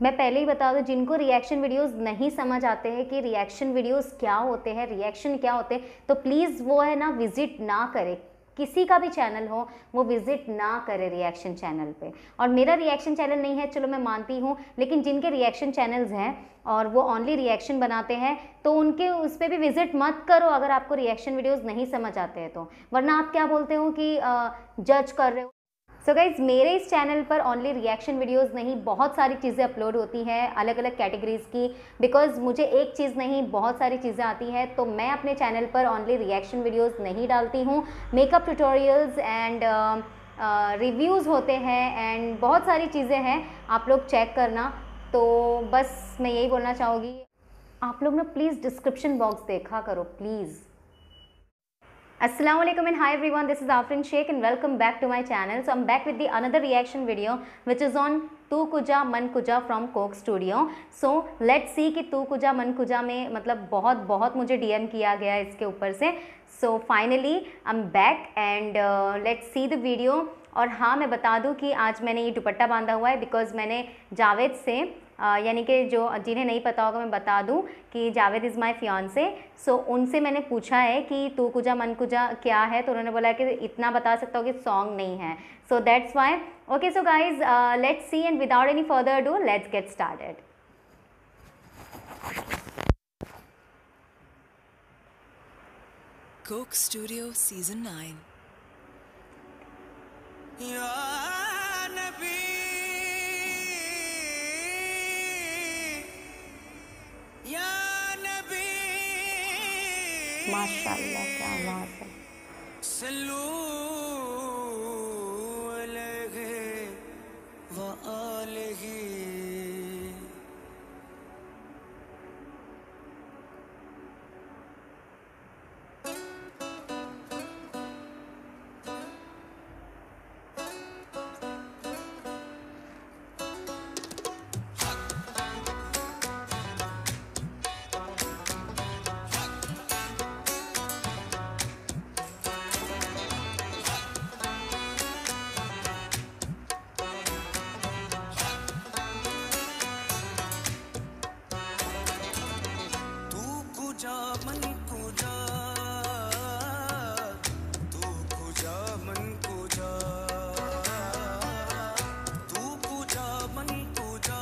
मैं पहले ही बता दूं, जिनको रिएक्शन वीडियोस नहीं समझ आते हैं कि रिएक्शन वीडियोस क्या होते हैं, रिएक्शन क्या होते हैं, तो प्लीज़ वो है ना विजिट ना करें, किसी का भी चैनल हो वो विजिट ना करे रिएक्शन चैनल पे। और मेरा रिएक्शन चैनल नहीं है, चलो मैं मानती हूँ, लेकिन जिनके रिएक्शन चैनल्स हैं और वो ओनली रिएक्शन बनाते हैं, तो उनके उस पर भी विजिट मत करो अगर आपको रिएक्शन वीडियोस नहीं समझ आते हैं तो, वरना आप क्या बोलते हो कि जज कर रहे हो। सो गाइज, मेरे इस चैनल पर ओनली रिएक्शन वीडियोस नहीं, बहुत सारी चीज़ें अपलोड होती हैं अलग अलग कैटेगरीज की, बिकॉज मुझे एक चीज़ नहीं बहुत सारी चीज़ें आती हैं, तो मैं अपने चैनल पर ओनली रिएक्शन वीडियोस नहीं डालती हूँ। मेकअप ट्यूटोरियल्स एंड रिव्यूज़ होते हैं एंड बहुत सारी चीज़ें हैं, आप लोग चेक करना। तो बस मैं यही बोलना चाहूँगी, आप लोग ना प्लीज़ डिस्क्रिप्शन बॉक्स देखा करो please. Assalamualaikum and hi everyone, this is Afrin Sheikh and welcome back to my channel. So I'm back with the another reaction video which is on तू कुजा मन कुजा from Coke Studio. So let's see कि तू कुजा मन कुजा में मतलब बहुत मुझे DM किया गया है इसके ऊपर से. So finally I'm back and let's see the video. और हाँ, मैं बता दूँ कि आज मैंने ये दुपट्टा बांधा हुआ है बिकॉज मैंने जावेद से यानी कि जो जिन्हें नहीं पता होगा मैं बता दूं कि Javed is my fiancee. So उनसे मैंने पूछा है कि तू कुजा मन कुजा क्या है, तो उन्होंने बोला कि इतना बता सकता हूँ कि सॉन्ग नहीं है. So that's why. Okay, so guys let's see and without any further do let's get started. Coke Studio Season 9. माशाल्लाह, क्या बात है. सल्लू अलैहि व आलिहि. मन कुजा, तू कुजा मन कुजा, तू कुजा मन कुजा,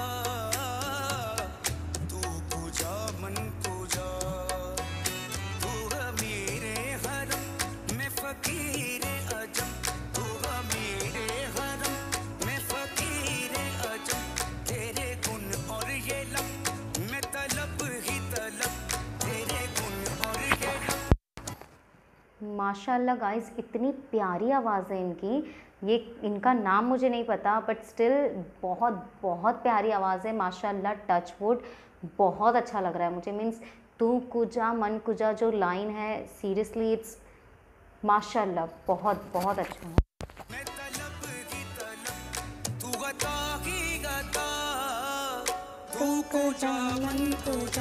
तू कुजा मन कुजा. तू मेरे हरम में फकीर अजम, तू मेरे हरम में फकीर अजम. तेरे गुण और ये लब में तलब ही तलब. माशाल्लाह गाइस, इतनी प्यारी आवाज़ है इनकी. ये इनका नाम मुझे नहीं पता बट स्टिल बहुत प्यारी आवाज़ है माशाल्लाह. टच वुड, बहुत अच्छा लग रहा है मुझे. मीन्स तू कुजा मन कुजा जो लाइन है, सीरियसली इट्स माशाल्लाह बहुत अच्छा है. तू कुजा मन कुजा,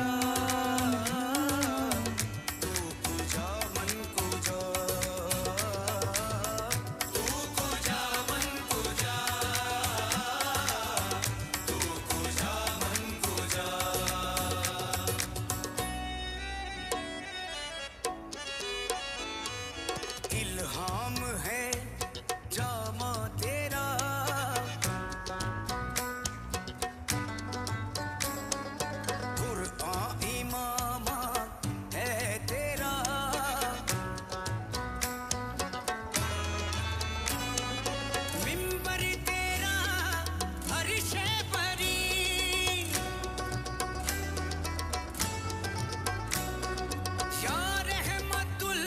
इल्हाम है जामा तेरा, कुरआन इमामा है तेरा. मिंबर तेरा अर्श परी, या रहमतुल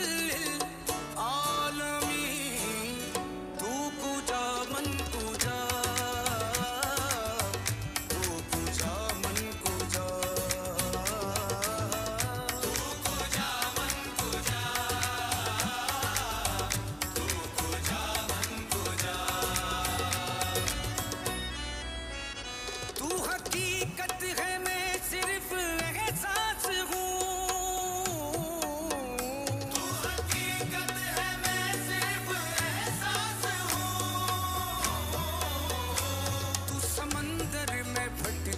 हकीकत है, मैं सिर्फ एहसास हूँ. तू हकीकत है, मैं सिर्फ एहसास हूँ. तू समंदर में फट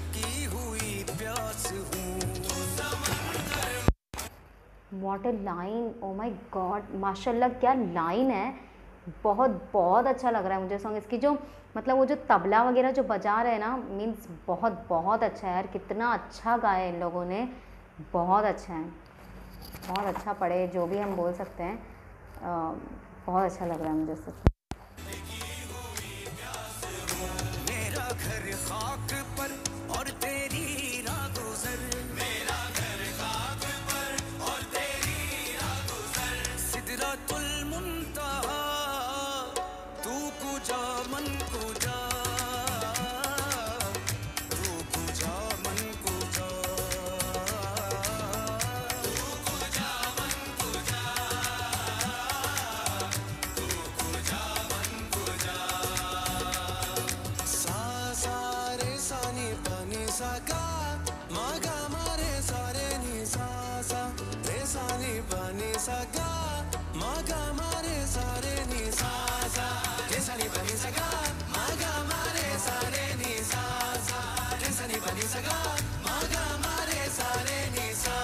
what a line, oh my god, माशाल्लाह क्या लाइन है। बहुत बहुत अच्छा लग रहा है मुझे सॉन्ग। इसकी जो मतलब वो जो तबला वगैरह जो बजा रहे हैं ना, मीन्स बहुत बहुत अच्छा है यार। कितना अच्छा गाया है इन लोगों ने, बहुत अच्छा है, बहुत अच्छा पढ़े, जो भी हम बोल सकते हैं। बहुत अच्छा लग रहा है मुझे सच। मेरा घर खाक पर और तेरी राह गुजर, मेरा घर खाक पर और तेरी राह गुजर, सिदरतुल मुंतहा तू कुजा मन कुजा, तू कुजा मन कुजा, तू कुजा मन कुजा, तू कुजा मन कुजा। सा सा रे सा नी पा नी सा गा मा गा मा रे सा रे नी सा सा रे सा नी पा नी सा गा मा गा मा रे सा रे नी सा सा रे सा नी पा नी सा गा मा गा मा रे सा रे नी सा सा रे सा नी पा नी सा गा मा गा मा रे सा रे नी सा।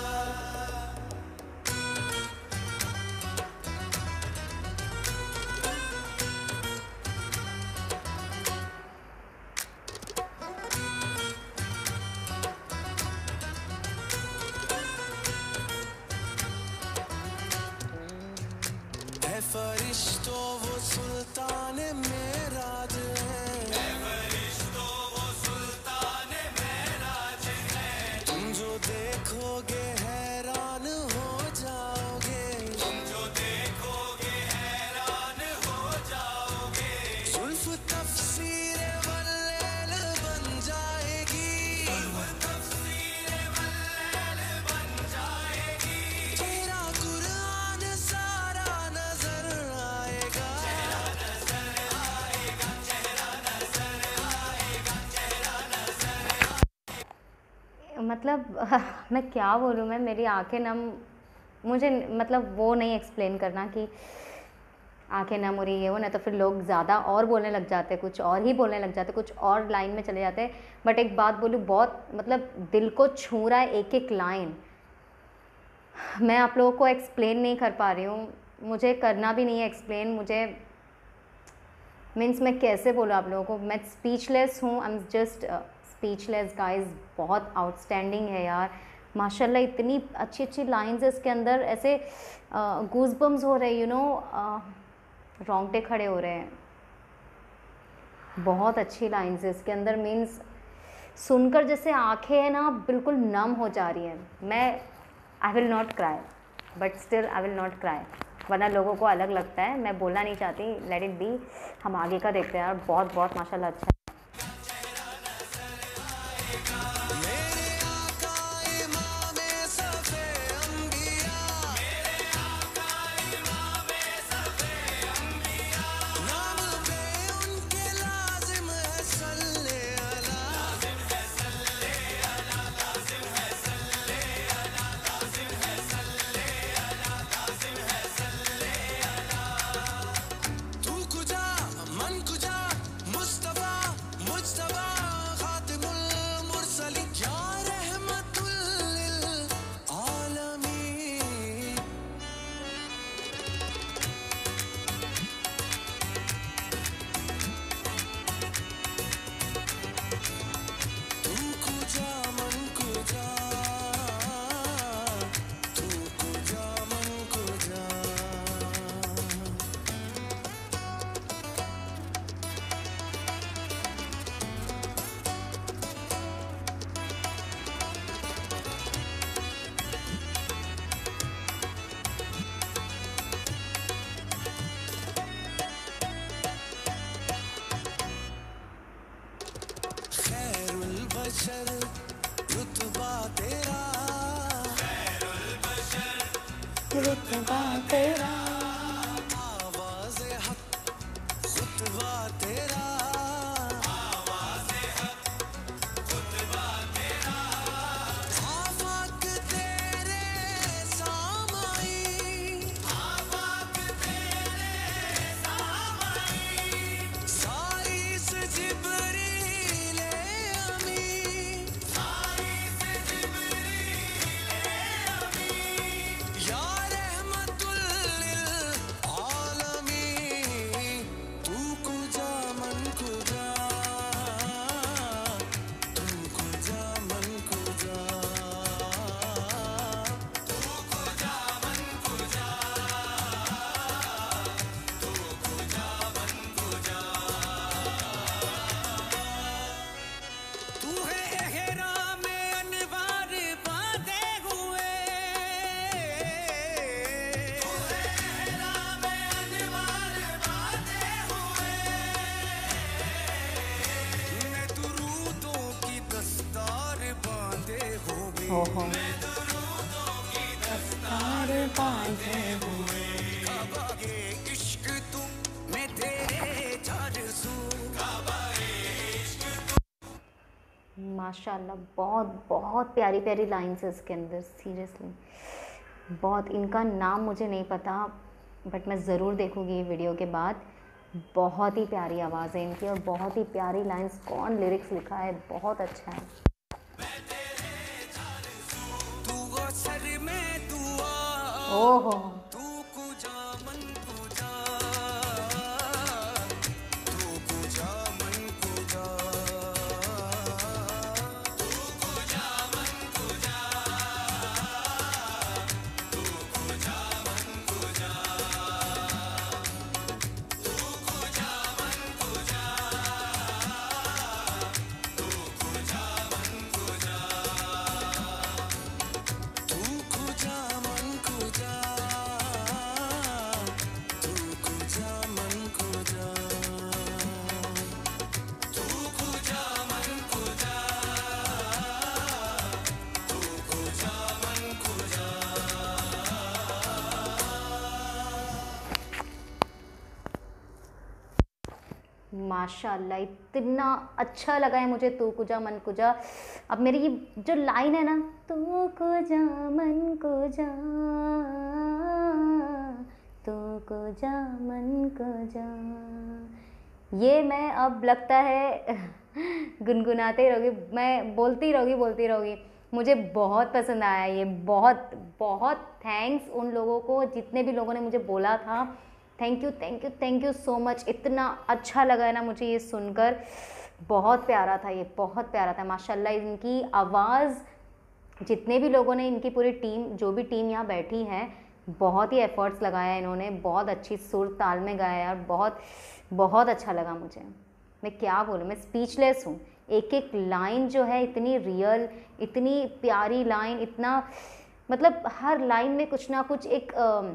ऐ फरिश्तों वो सुल्तान मेराज है, ऐ फरिश्तों वो सुल्तान मेराज है, तुम जो देखोगे हैरान हो जाओगे, तुम जो देखोगे हैरान हो जाओगे, जुल्फ तफसीर वल्लैल बन जाएगी, जुल्फ तफसीर वल्लैल बन जाएगी, तेरा कुरान सारा नजर आएगा, चेहरा नजर आएगा, चेहरा नजर आएगा, चेहरा नजर। मतलब मैं क्या बोलूँ, मैं मेरी आंखें नम, मुझे मतलब वो नहीं एक्सप्लेन करना कि आंखें नम हो रही है वो, नहीं तो फिर लोग ज़्यादा और बोलने लग जाते, कुछ और ही बोलने लग जाते, कुछ और लाइन में चले जाते। बट एक बात बोलूँ, बहुत मतलब दिल को छू रहा है एक एक लाइन। मैं आप लोगों को एक्सप्लेन नहीं कर पा रही हूँ, मुझे करना भी नहीं है एक्सप्लेन। मुझे मीन्स मैं कैसे बोलूँ आप लोगों को, मैं स्पीचलेस हूँ, I am just speechless guys. बहुत आउटस्टैंडिंग है यार माशाल्लाह, इतनी अच्छी अच्छी लाइंस है इसके अंदर, ऐसे गूज़बम्स हो रहे, यू नो, रोंगटे खड़े हो रहे हैं। बहुत अच्छी लाइंस है इसके अंदर, मीन्स सुनकर जैसे आंखें हैं ना बिल्कुल नम हो जा रही हैं। मैं I will not cry, but still I will not cry, वरना लोगों को अलग लगता है। मैं बोलना नहीं चाहती, लेट इट बी। हम आगे का देखते हैं यार, बहुत बहुत माशाल्लाह अच्छा है। मेरे आका इमामे सफे अंबिया, मेरे आका इमामे सफे अंबिया, नाम पे उनके लाजिम है सल्ले अला, लाजिम है सल्ले अला, लाजिम है सल्ले अला, लाजिम है सल्ले अला, लाजिम है सल्ले अला। तू कुजा मन कुजा मुस्तफा मुज्तबा खातिमुल मुरसलीन, या रहमतुल लिल आलमीन। तू कुजा मन कुजा, तू कुजा मन कुजा। खैरुल बशर रुतबा तेरा, खैरुल बशर रुतबा तेरा, आवाज़े हक खुतबा तेरा, आवाज़े हक खुतबा तेरा, आफाक तेरे सामाई, आफाक तेरे सामाई, साइस जिब्रील अमी, साइस जिब्रील अमी, ओहो सारे बांधे हुए। इश्क तू मैं तेरे जारसू माशाल्लाह, बहुत बहुत प्यारी प्यारी लाइन्स है इसके अंदर, सीरियसली बहुत। इनका नाम मुझे नहीं पता, बट मैं ज़रूर देखूँगी ये वीडियो के बाद। बहुत ही प्यारी आवाज़ है इनकी और बहुत ही प्यारी लाइन्स। कौन लिरिक्स लिखा है, बहुत अच्छा है। ओहो माशाल्लाह, इतना अच्छा लगा है मुझे तू कुजा मन कुजा। अब मेरी ये जो लाइन है ना, तू कुजा मन कुजा, तू कुजा मन कुजा, ये मैं अब लगता है गुनगुनाते रहोगी, मैं बोलती रहोगी। मुझे बहुत पसंद आया ये, बहुत बहुत थैंक्स उन लोगों को जितने भी लोगों ने मुझे बोला था। Thank you so much. इतना अच्छा लगा है ना मुझे ये सुनकर, बहुत प्यारा था ये, बहुत प्यारा था माशाल्लाह। इनकी आवाज़, जितने भी लोगों ने, इनकी पूरी टीम, जो भी टीम यहाँ बैठी है, बहुत ही एफर्ट्स लगाया इन्होंने, बहुत अच्छी सुर ताल में गाया यार, बहुत बहुत अच्छा लगा मुझे। मैं क्या बोलूँ, मैं स्पीचलेस हूँ। एक एक लाइन जो है इतनी रियल, इतनी प्यारी लाइन, इतना मतलब हर लाइन में कुछ ना कुछ एक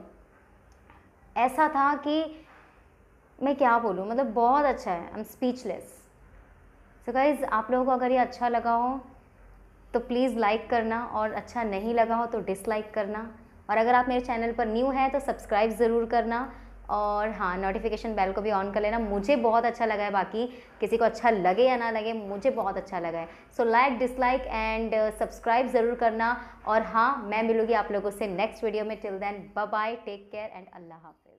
ऐसा था कि मैं क्या बोलूँ, मतलब बहुत अच्छा है। I am speechless. So guys, आप लोगों को अगर ये अच्छा लगा हो तो प्लीज़ लाइक करना, और अच्छा नहीं लगा हो तो डिसलाइक करना। और अगर आप मेरे चैनल पर न्यू हैं तो सब्सक्राइब ज़रूर करना, और हाँ, नोटिफिकेशन बेल को भी ऑन कर लेना। मुझे बहुत अच्छा लगा है, बाकी किसी को अच्छा लगे या ना लगे, मुझे बहुत अच्छा लगा है। So like, dislike and subscribe ज़रूर करना। और हाँ, मैं मिलूँगी आप लोगों से नेक्स्ट वीडियो में। Till then bye bye, take care and अल्लाह हाफ़िज़।